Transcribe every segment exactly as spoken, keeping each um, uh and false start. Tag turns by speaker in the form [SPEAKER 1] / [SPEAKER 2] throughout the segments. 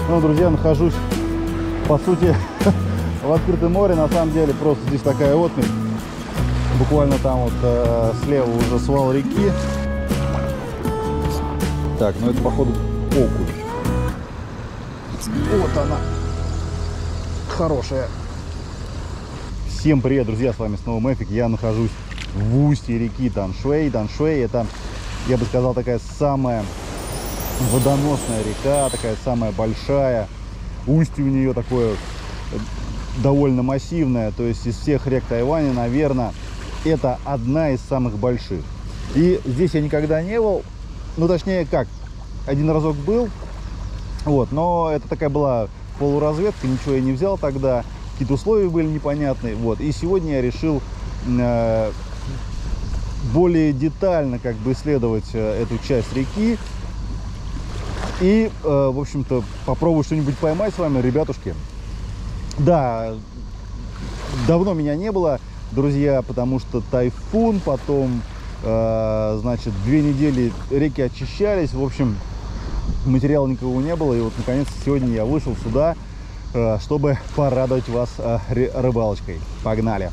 [SPEAKER 1] Ну, друзья, нахожусь, по сути, в открытом море. На самом деле, просто здесь такая отмель. Буквально там вот э, слева уже свал реки. Так, ну это, походу, окунь. Вот она. Хорошая. Всем привет, друзья, с вами снова Мэфик. Я нахожусь в устье реки Таншуй. Таншуй — это, я бы сказал, такая самая водоносная река, такая самая большая. Устье у нее такое довольно массивное. То есть из всех рек Тайваня, наверное, это одна из самых больших. И здесь я никогда не был. Ну, точнее, как, один разок был. Вот, но это такая была полуразведка, ничего я не взял тогда. Какие-то условия были непонятные. Вот, и сегодня я решил э, более детально как бы исследовать э, эту часть реки. И, э, в общем-то, попробую что-нибудь поймать с вами, ребятушки. Да, давно меня не было, друзья, потому что тайфун, потом, э, значит, две недели реки очищались. В общем, материала никого не было. И вот, наконец, сегодня я вышел сюда, э, чтобы порадовать вас э, рыбалочкой. Погнали!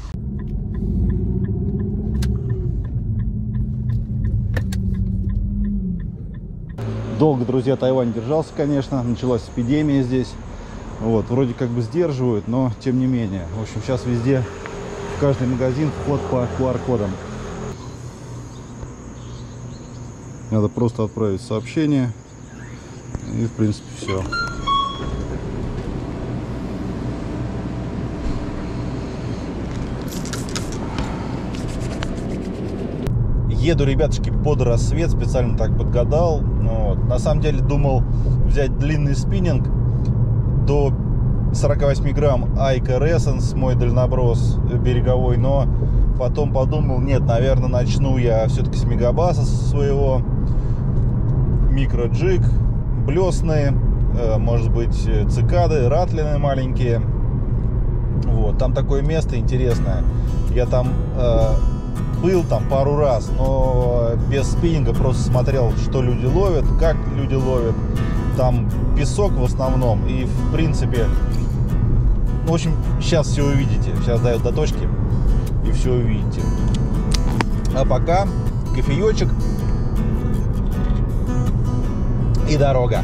[SPEAKER 1] Долго, друзья, Тайвань держался, конечно. Началась эпидемия здесь. Вот, вроде как бы сдерживают, но тем не менее. В общем, сейчас везде, в каждый магазин вход по ку ар кодам. Надо просто отправить сообщение. И, в принципе, все. Еду, ребятушки, под рассвет, специально так подгадал. Вот. На самом деле думал взять длинный спиннинг до сорока восьми грамм Айка Ресенс, мой дальноброс береговой, но потом подумал, нет, наверное, начну я все-таки с мегабаса своего. Микроджиг, блесны, может быть, цикады, ратлины маленькие. Вот, там такое место интересное. Я там э, был там пару раз, но без спиннинга просто смотрел, что люди ловят, как люди ловят. Там песок в основном. И, в принципе, ну, в общем, сейчас все увидите. Сейчас дают до точки, и все увидите. А пока кофеечек и дорога.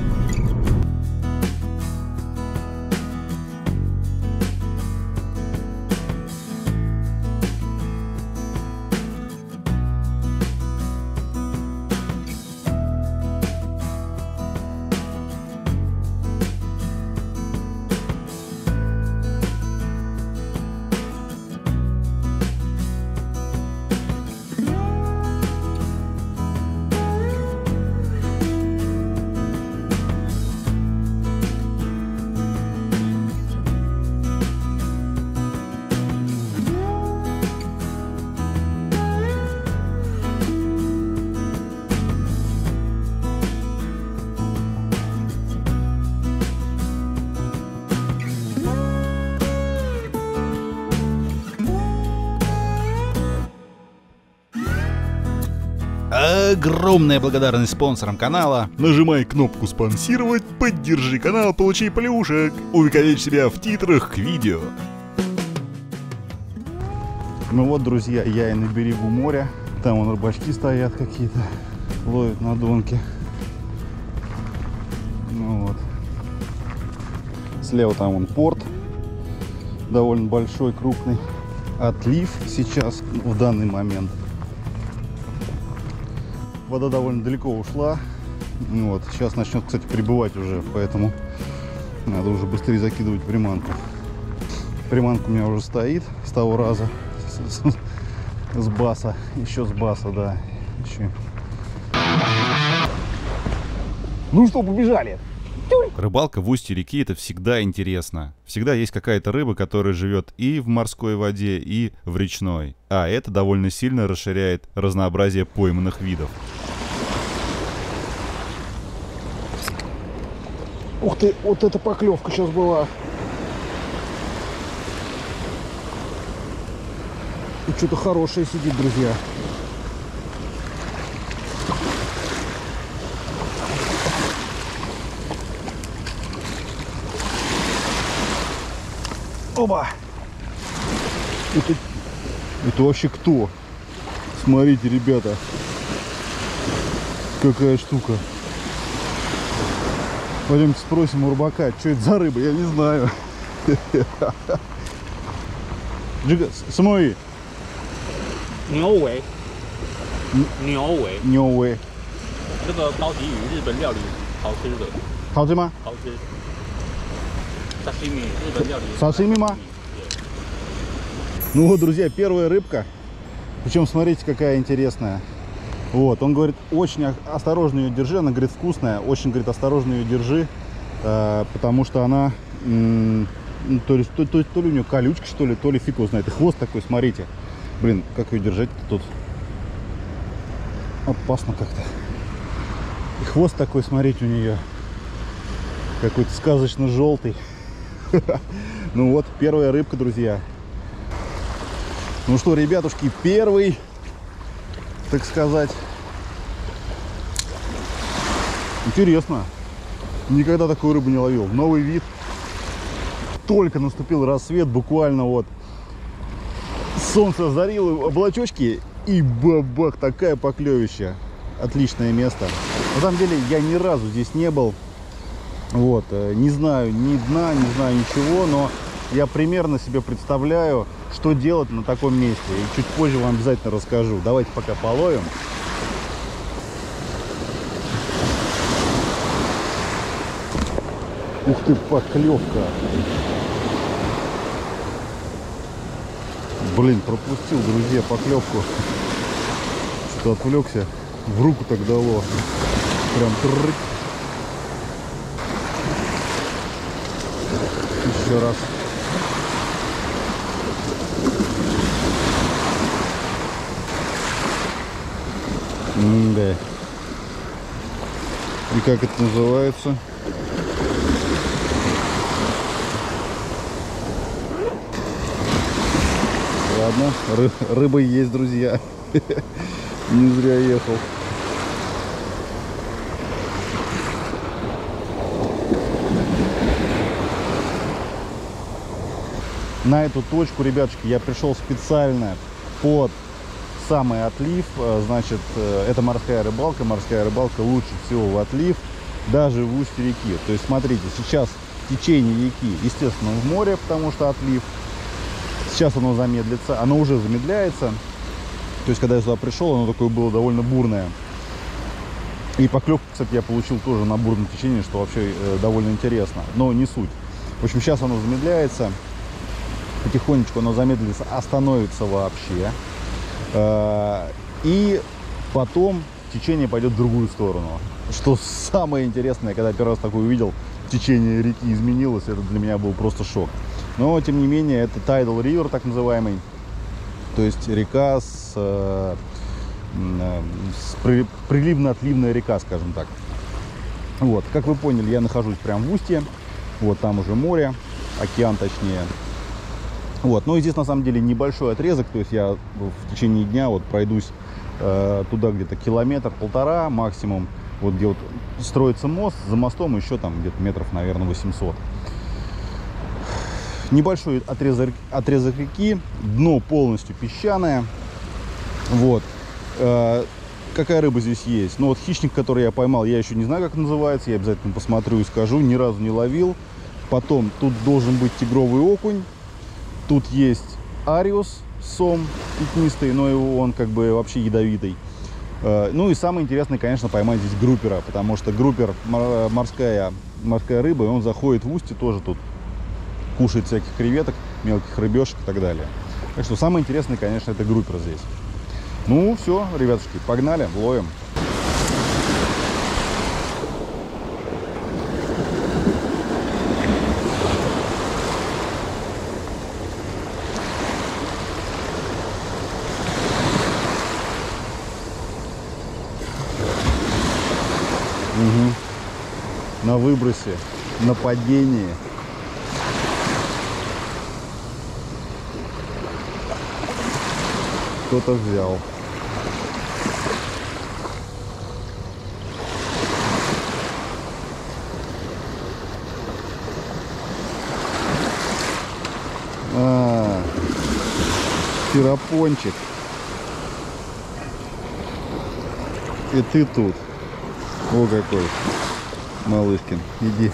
[SPEAKER 1] Огромная благодарность спонсорам канала. Нажимай кнопку «Спонсировать», поддержи канал, получи плюшек, увековечь себя в титрах к видео. Ну вот, друзья, я и на берегу моря. Там вон рыбачки стоят какие-то, ловят на донки. Ну вот. Слева там вон порт, довольно большой, крупный. Отлив сейчас, в данный момент. Вода довольно далеко ушла. Вот. Сейчас начнет, кстати, прибывать уже, поэтому надо уже быстрее закидывать приманку. Приманка у меня уже стоит с того раза, с, с, с баса, еще с баса, да. Еще. Ну что, побежали! Рыбалка в устье реки — это всегда интересно. Всегда есть какая-то рыба, которая живет и в морской воде, и в речной. А это довольно сильно расширяет разнообразие пойманных видов. Ух ты, вот эта поклевка сейчас была. И что-то хорошее сидит, друзья. Оба! Это, это вообще кто? Смотрите, ребята. Какая штука. Пойдемте спросим у рыбака, что это за рыба, я не знаю. Джига, самой.
[SPEAKER 2] Ньоуэй. Ньоуэй.
[SPEAKER 1] Ньоуэй.
[SPEAKER 2] 这个高级鱼，日本料理好吃的。
[SPEAKER 1] 好吃吗？
[SPEAKER 2] 好吃。沙西米，日本料理。
[SPEAKER 1] 沙西米吗？ Ну вот, друзья, первая рыбка. Причем, смотрите, какая интересная. Вот, он говорит, очень осторожно ее держи. Она говорит, вкусная. Очень, говорит, осторожно ее держи. Э, потому что она... М, то, ли, то, то, то ли у нее колючка, что ли, то ли фиг его знает. И хвост такой, смотрите. Блин, как ее держать-то тут? Опасно как-то. И хвост такой, смотрите, у нее. Какой-то сказочно желтый. Ну вот, первая рыбка, друзья. Ну что, ребятушки, первый, так сказать, интересно. Никогда такую рыбу не ловил. Новый вид. Только наступил рассвет, буквально вот солнце озарило облачочки и бабах, такая поклевища. Отличное место. На самом деле я ни разу здесь не был. Вот, не знаю ни дна, не знаю ничего, но я примерно себе представляю, что делать на таком месте. И чуть позже вам обязательно расскажу. Давайте пока половим. Ух ты, поклевка. Блин, пропустил, друзья, поклевку. Что-то отвлекся. В руку так дало. Прям трррк. Еще раз. М-да. И как это называется? Ладно, ры рыба есть, друзья. Не зря ехал. На эту точку, ребятушки, я пришел специально под самый отлив. Значит, это морская рыбалка. Морская рыбалка лучше всего в отлив, даже в устье реки. То есть, смотрите, сейчас течение реки, естественно, в море, потому что отлив. Сейчас оно замедлится, оно уже замедляется. То есть, когда я сюда пришел, оно такое было довольно бурное. И поклевку, кстати, я получил тоже на бурном течении, что вообще э, довольно интересно. Но не суть. В общем, сейчас оно замедляется. Потихонечку оно замедлится, остановится вообще. Э, и потом течение пойдет в другую сторону. Что самое интересное, когда первый раз такое увидел, течение реки изменилось, это для меня был просто шок. Но, тем не менее, это Tidal River, так называемый. То есть река с, э, с при, приливно-отливная река, скажем так. Вот, как вы поняли, я нахожусь прямо в устье. Вот там уже море, океан точнее. Вот, но здесь на самом деле небольшой отрезок. То есть я в течение дня вот пройдусь э, туда где-то километр-полтора максимум. Вот где вот строится мост, за мостом еще там где-то метров, наверное, восемьсот. Небольшой отрезок, отрезок реки, дно полностью песчаное. Вот. Э, какая рыба здесь есть? Ну вот хищник, который я поймал, я еще не знаю, как называется. Я обязательно посмотрю и скажу. Ни разу не ловил. Потом тут должен быть тигровый окунь. Тут есть ариус, сом пятнистый, но его, он как бы вообще ядовитый. Э, ну и самое интересное, конечно, поймать здесь группера. Потому что группер морская, морская рыба, и он заходит в устье тоже тут. Кушает всяких креветок, мелких рыбешек и так далее. Так что самое интересное, конечно, это группер здесь. Ну все, ребятушки, погнали, ловим. Угу. На выбросе, на падении. Кто-то взял. Тирапончик. И ты тут. О, какой. Малышкин, иди.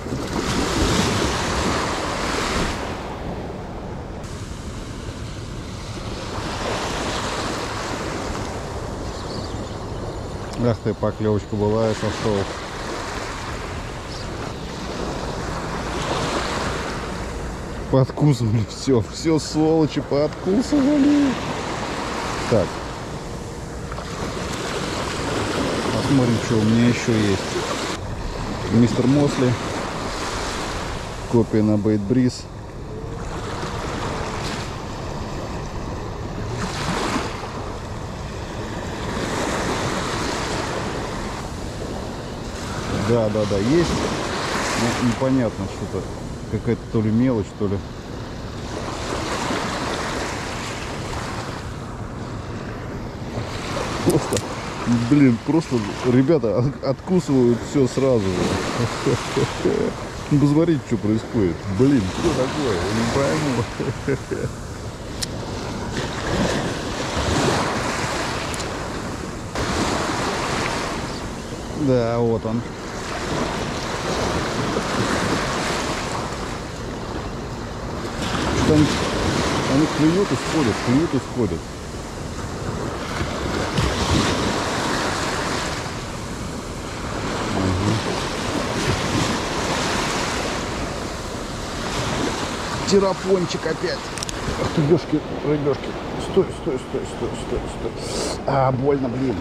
[SPEAKER 1] Ах ты, поклевочка была, я сошел. Подкусывали все, все сволочи подкусывали. Так. Посмотрим, что у меня еще есть. Мистер Мосли. Копия на Бейт Бриз. Да, да, да, есть. Но непонятно что-то. Какая-то то ли мелочь, то ли. Просто, блин, просто ребята откусывают все сразу. Ну, посмотрите, что происходит. Блин, что такое? Я не пойму. Да, вот он. Что они, они клюют и сходят, клюют и сходят. Угу. Тирапончик опять. Ах ты, рыбешки, рыбешки. Стой, стой, стой, стой, стой, стой. А, больно, блин.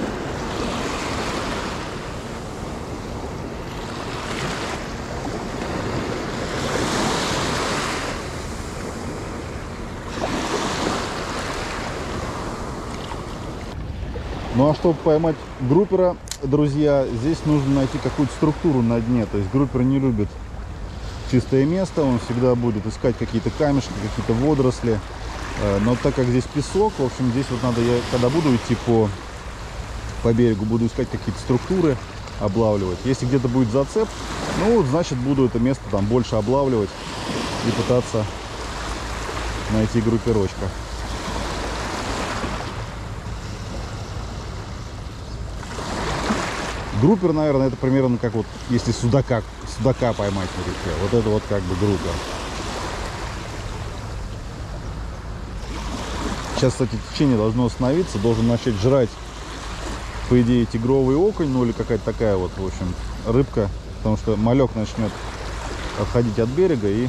[SPEAKER 1] Ну а чтобы поймать группера, друзья, здесь нужно найти какую-то структуру на дне. То есть группер не любит чистое место, он всегда будет искать какие-то камешки, какие-то водоросли. Но так как здесь песок, в общем, здесь вот надо, я когда буду идти по, по берегу, буду искать какие-то структуры, облавливать. Если где-то будет зацеп, ну вот, значит, буду это место там больше облавливать и пытаться найти группировочка. Группер, наверное, это примерно как вот, если судака, судака поймать на реке. Вот это вот как бы группер. Сейчас, кстати, течение должно остановиться, должен начать жрать, по идее, тигровый окунь, ну или какая-то такая вот, в общем, рыбка. Потому что малек начнет отходить от берега и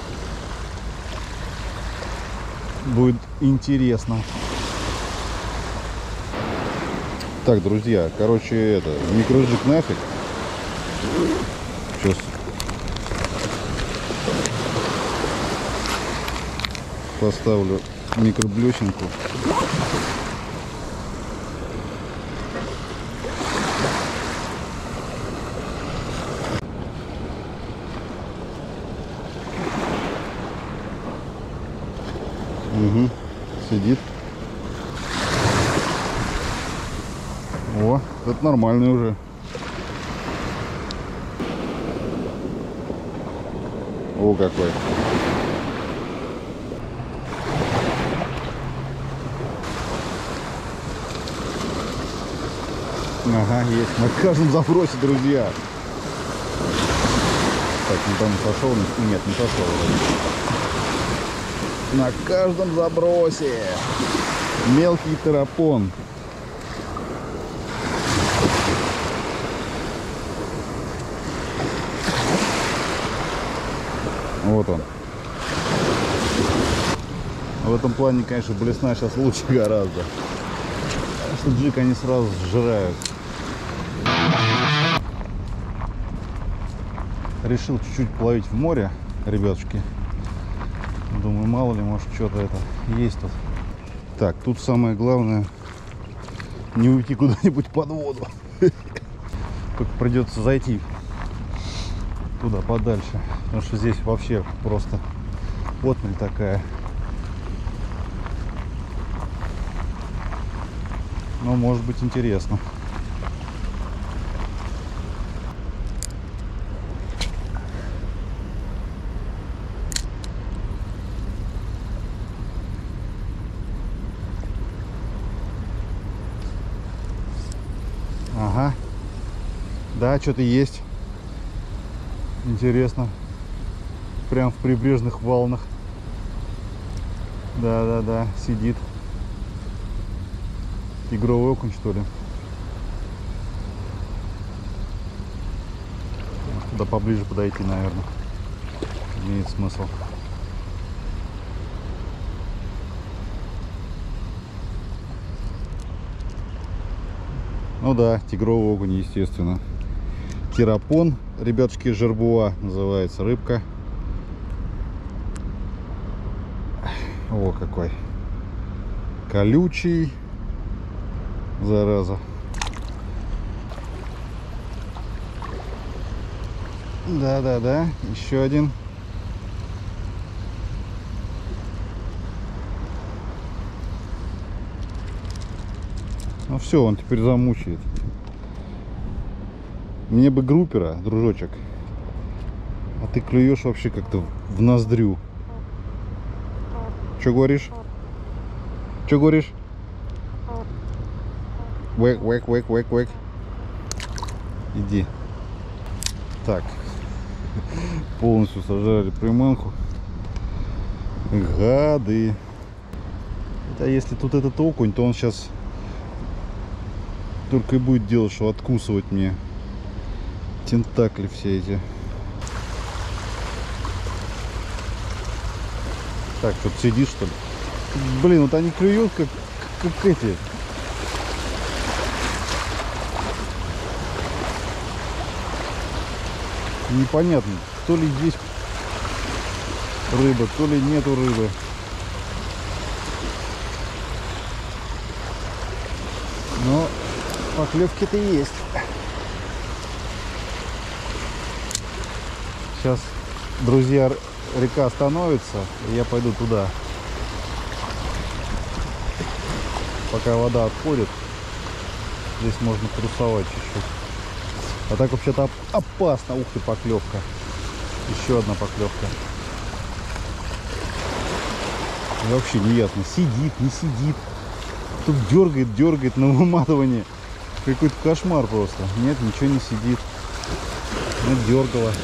[SPEAKER 1] будет интересно. Так, друзья, короче, это, микроджиг нафиг. Сейчас поставлю микроблесенку. Угу, сидит. О, это нормальный уже. О, какой. Ага, есть. На каждом запросе, друзья. Так, ну там сошел. Нет, не сошел. На каждом забросе. Мелкий террапон. Вот он. В этом плане, конечно, блесна сейчас лучше гораздо. Что джиг они сразу сжирают. Решил чуть-чуть половить в море, ребятушки. Думаю, мало ли, может, что-то это есть тут. Так, тут самое главное не уйти куда-нибудь под воду. Только придется зайти туда подальше, потому что здесь вообще просто отмель такая. Но может быть интересно. Ага. Да, что-то есть. Интересно. Прям в прибрежных волнах. Да-да-да, сидит. Тигровый окунь, что ли? Туда поближе подойти, наверное. Имеет смысл. Ну да, тигровый окунь, естественно. Тирапон, ребятушки, жербуа называется рыбка. О, какой колючий, зараза. Да-да-да, еще один. Ну все, он теперь замучает. Мне бы группера, дружочек. А ты клюешь вообще как-то в ноздрю. Че говоришь? Че говоришь? Вэк, вэк, вэк, вэк, вэк. Иди. Так. Полностью сожрали приманку. Гады. А если тут этот окунь, то он сейчас только и будет делать, что откусывать мне тентакли все эти. Так, тут сидишь, что ли? Блин, вот они клюют, как, как эти. Непонятно, то ли есть рыба, то ли нету рыбы. Но поклевки-то есть. Сейчас, друзья, река остановится, и я пойду туда. Пока вода отходит, здесь можно трусовать чуть-чуть. А так вообще-то опасно. Ух ты, поклевка. Еще одна поклевка. И вообще не ясно, сидит, не сидит. Тут дергает, дергает на выматывании. Какой-то кошмар просто. Нет, ничего не сидит. Нет, дергало.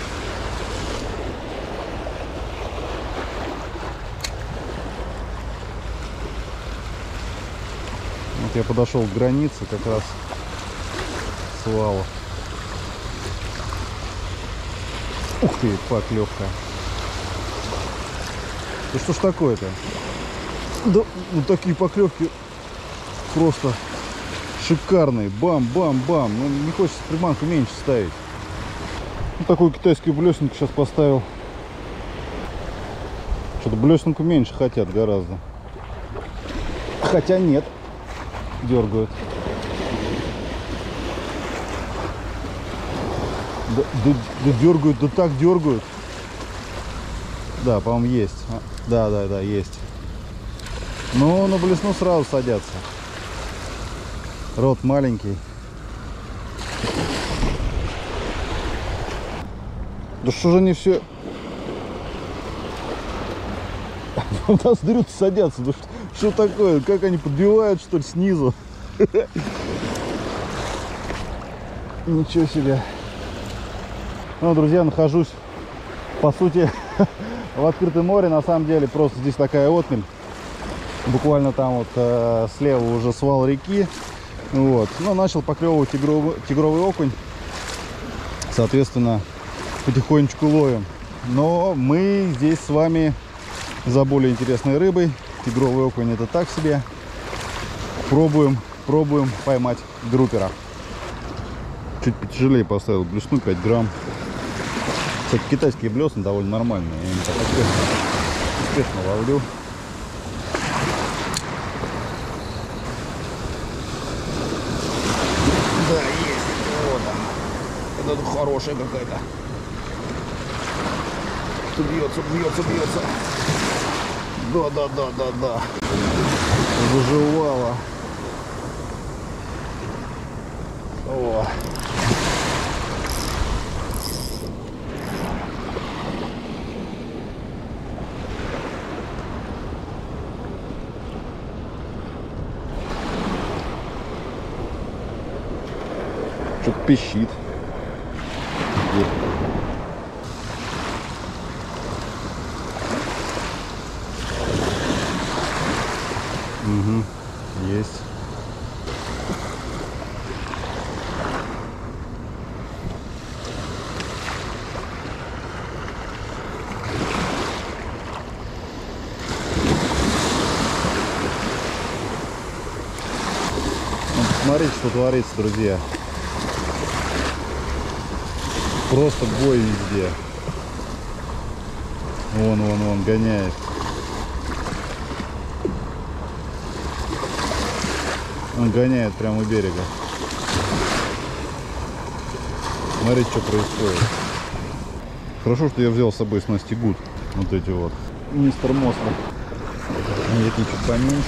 [SPEAKER 1] Вот я подошел к границе, как раз свала. Ух ты, поклевка. Да что ж такое-то? Да, ну такие поклевки просто шикарные. Бам-бам-бам. Ну, не хочется приманку меньше ставить. Ну, такую китайскую блесенку сейчас поставил. Что-то блесенку меньше хотят гораздо. Хотя нет. Дергают. Да, да, да дергают, да так дергают. Да, по-моему, есть. Да, да, да, есть. Но на блесну сразу садятся. Рот маленький. Да что же они все в ноздрю садятся? Да что, что такое? Как они подбивают, что ли, снизу? Ничего себе. Ну, друзья, нахожусь, по сути, в открытом море. На самом деле, просто здесь такая отмель. Буквально там вот э, слева уже свал реки. Вот. Ну, начал поклевывать тигровый, тигровый окунь. Соответственно, потихонечку ловим. Но мы здесь с вами за более интересной рыбой. Тигровый окунь — это так себе. Пробуем, пробуем поймать группера. Чуть потяжелее поставил блесну, пять грамм. Кстати, китайские блесны довольно нормальные. Я не так успешно, успешно ловлю. Да, есть. Вот она. Это хорошая какая-то. Бьется, бьется, бьется. Да, да, да, да, да. Заживала. О. Что-то пищит. Угу, есть. Ну, посмотрите, что творится, друзья. Просто бой везде. Вон, вон, вон, гоняет. Он гоняет прямо у берега. Смотрите, что происходит. Хорошо, что я взял с собой снасти Гуд. Вот эти вот. Мистер Монстр. Они такие чуть поменьше.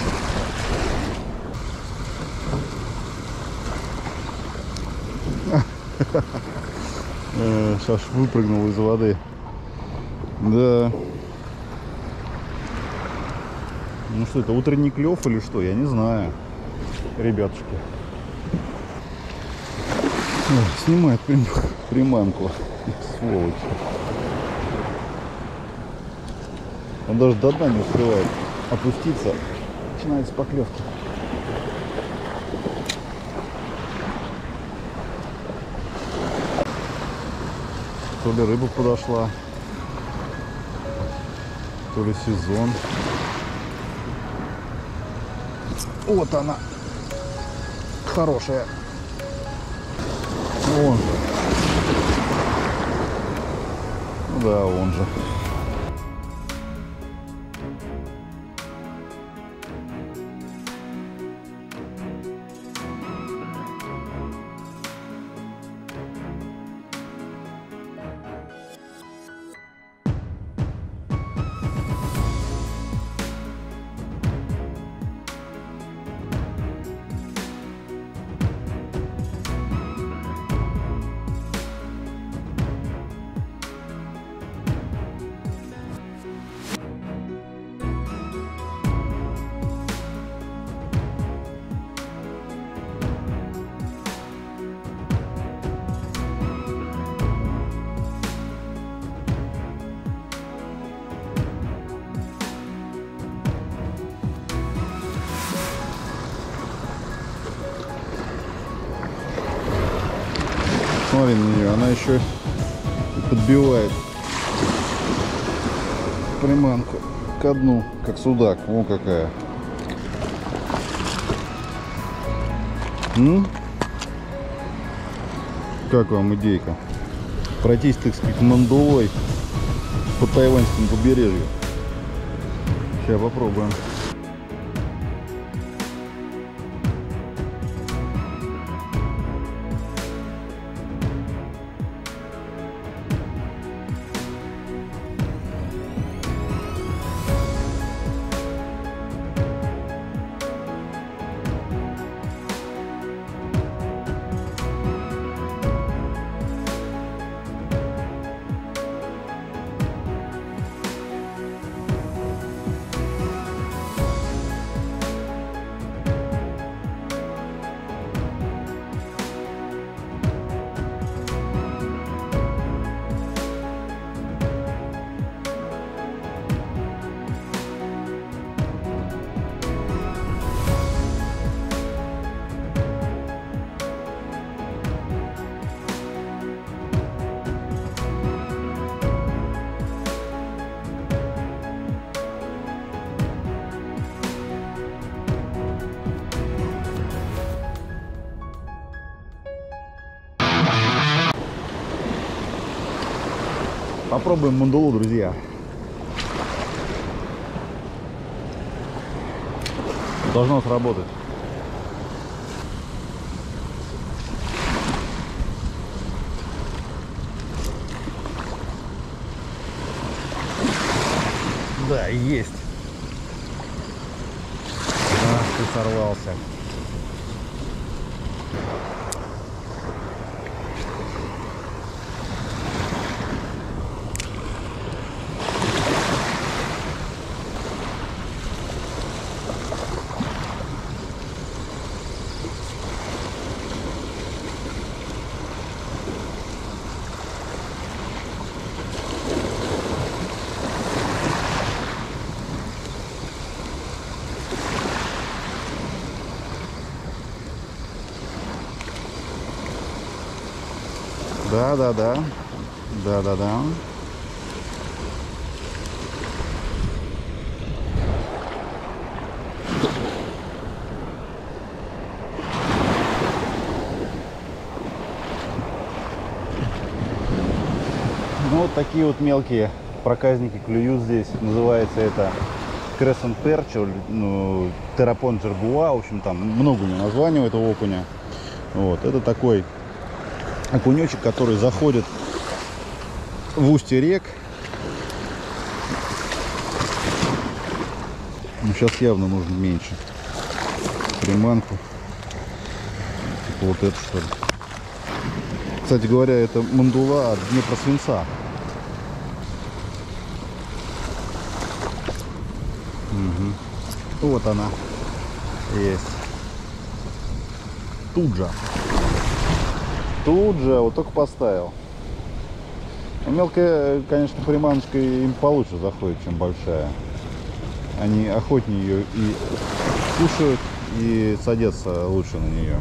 [SPEAKER 1] Сейчас выпрыгнул из воды. Да. Ну что это, утренний клев или что? Я не знаю. Ребятушки. Ой, снимает прим приманку. Сволочь. Он даже до дна не успевает опуститься. Начинается поклевка. То ли рыба подошла, то ли сезон. Вот она. Хорошая. Вон же. Ну да, вон же. Смотри на нее, она еще подбивает приманку ко дну, как судак. Вон какая. М? Как вам идейка? Пройтись, так сказать, мандулой по тайваньскому побережью. Сейчас попробуем. Попробуем мандулу, друзья. Должно сработать. Да, есть. Ах, ты сорвался. Да, да, да. Да, да, да. Ну, вот такие вот мелкие проказники клюют здесь. Называется это Crescent Perch, ну, Terrapon Jerboa. В общем, там много у него названий у этого окуня. Вот, это такой окунечек, который заходит в устье рек. Ну, сейчас явно нужно меньше приманку. Типа вот это, что ли. Кстати говоря, это мандула от Днепросвинца. Угу. Вот она. Есть. Тут же. Тут же, вот только поставил. Мелкая, конечно, приманочка им получше заходит, чем большая. Они охотнее ее и кушают, и садятся лучше на нее.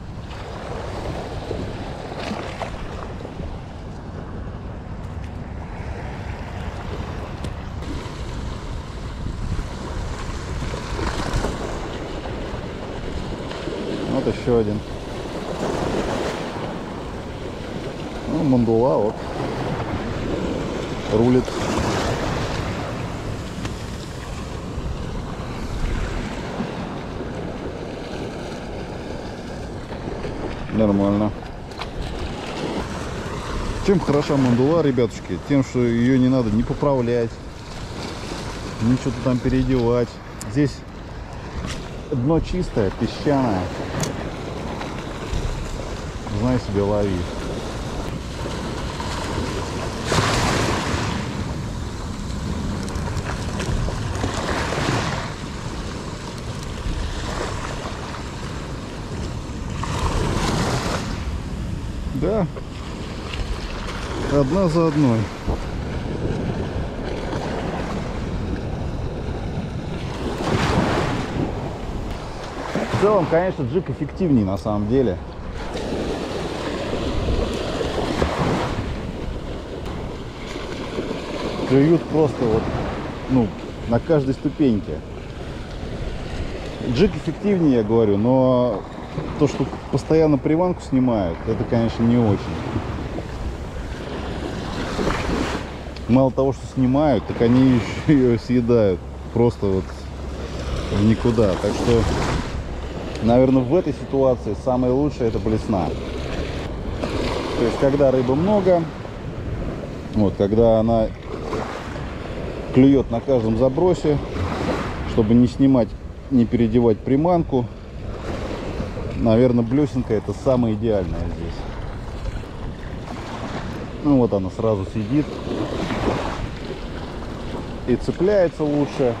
[SPEAKER 1] Вот еще один. Ну, мандула, вот. Рулит. Нормально. Чем хороша мандула, ребятушки? Тем, что ее не надо ни поправлять, ни что-то там переодевать. Здесь дно чистое, песчаное. Знай себе, лови. Да, одна за одной. В целом, конечно, джиг эффективнее на самом деле. Клюют просто вот, ну, на каждой ступеньке. Джиг эффективнее, я говорю, но то, что постоянно приманку снимают, это, конечно, не очень. Мало того, что снимают, так они еще ее съедают. Просто вот в никуда. Так что, наверное, в этой ситуации самое лучшее — это блесна. То есть, когда рыбы много, вот, когда она клюет на каждом забросе, чтобы не снимать, не переодевать приманку, наверное, блесенка — это самое идеальное здесь. Ну вот она сразу сидит и цепляется лучше.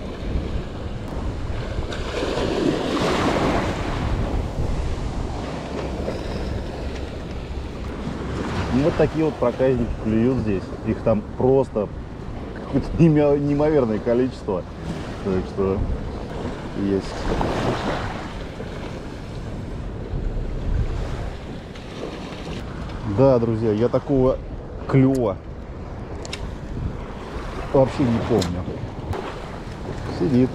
[SPEAKER 1] И вот такие вот проказники клюют здесь. Их там просто какое-то неимоверное количество. Так что есть. Да, друзья, я такого клёва вообще не помню. Сидит.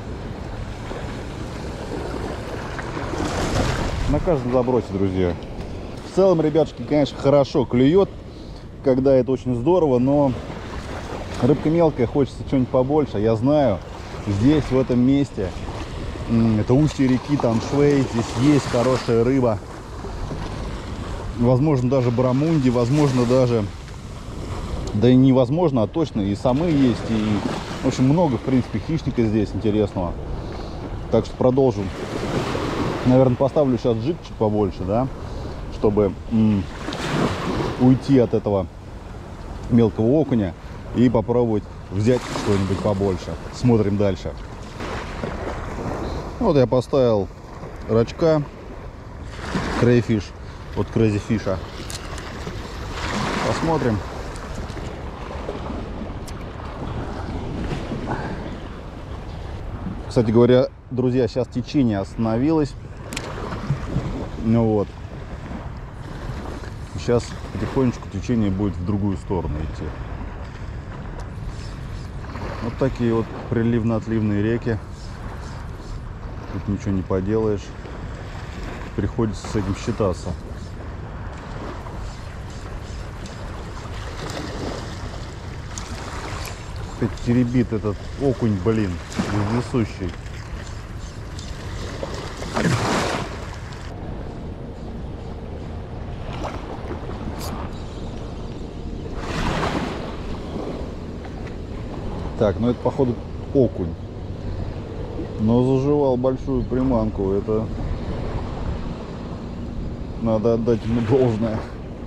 [SPEAKER 1] На каждом забросе, друзья. В целом, ребятушки, конечно, хорошо клюет, когда это очень здорово, но рыбка мелкая, хочется что-нибудь побольше. Я знаю, здесь, в этом месте, это устье реки Таншуй, здесь есть хорошая рыба. Возможно, даже барамунди, возможно, даже, да и невозможно, а точно и самы есть, и, в общем, много, в принципе, хищника здесь интересного. Так что продолжим. Наверное, поставлю сейчас джиг чуть побольше, да, чтобы м, уйти от этого мелкого окуня и попробовать взять что-нибудь побольше. Смотрим дальше. Вот я поставил рачка Crayfish от Crazy Fish. Посмотрим. Кстати говоря, друзья, сейчас течение остановилось. Ну вот. Сейчас потихонечку течение будет в другую сторону идти. Вот такие вот приливно-отливные реки. Тут ничего не поделаешь. Приходится с этим считаться. Опять теребит этот окунь, блин, вездесущий. Так, ну это походу окунь. Но заживал большую приманку. Это надо отдать ему должное.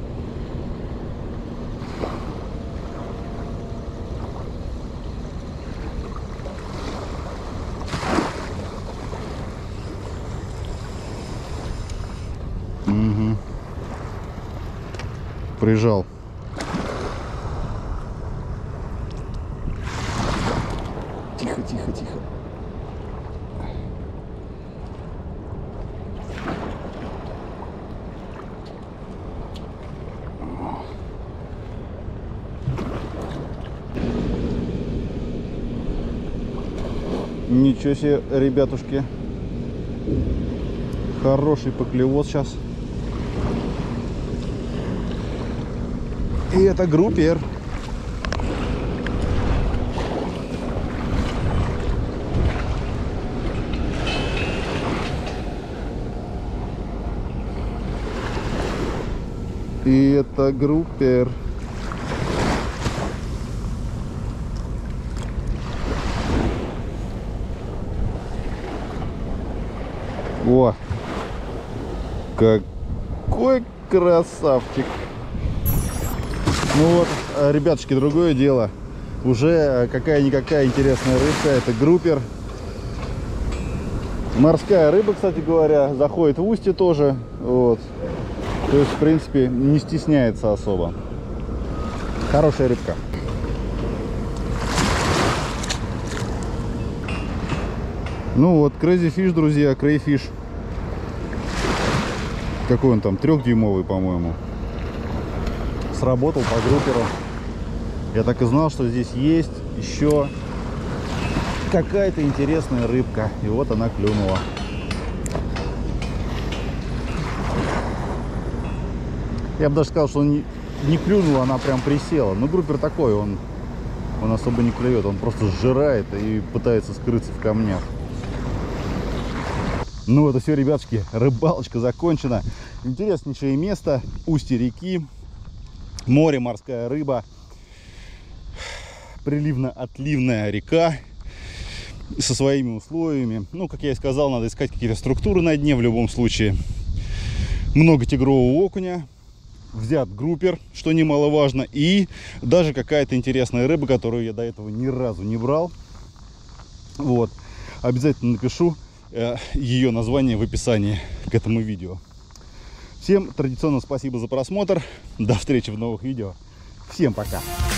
[SPEAKER 1] Угу. Прижал. Тихо, тихо, тихо. Ничего себе, ребятушки. Хороший поклевок сейчас. И это группер. И это группер. О, какой красавчик. Ну вот, ребятушки, другое дело. Уже какая-никакая интересная рыбка. Это группер. Морская рыба, кстати говоря, заходит в устье тоже. Вот. То есть, в принципе, не стесняется особо. Хорошая рыбка. Ну вот, Crazy Fish, друзья, Crayfish. Какой он там, трехдюймовый, по-моему. Сработал по групперу. Я так и знал, что здесь есть еще какая-то интересная рыбка. И вот она клюнула. Я бы даже сказал, что он не, не клюнула, она прям присела. Но группер такой, он, он особо не клюет. Он просто сжирает и пытается скрыться в камнях. Ну это все, ребятушки, рыбалочка закончена. Интереснейшее место, устье реки, море, морская рыба, приливно-отливная река со своими условиями. Ну, как я и сказал, надо искать какие-то структуры на дне в любом случае. Много тигрового окуня, взят группер, что немаловажно, и даже какая-то интересная рыба, которую я до этого ни разу не брал. Вот, обязательно напишу ее название в описании к этому видео. Всем традиционно спасибо за просмотр. До встречи в новых видео. Всем пока.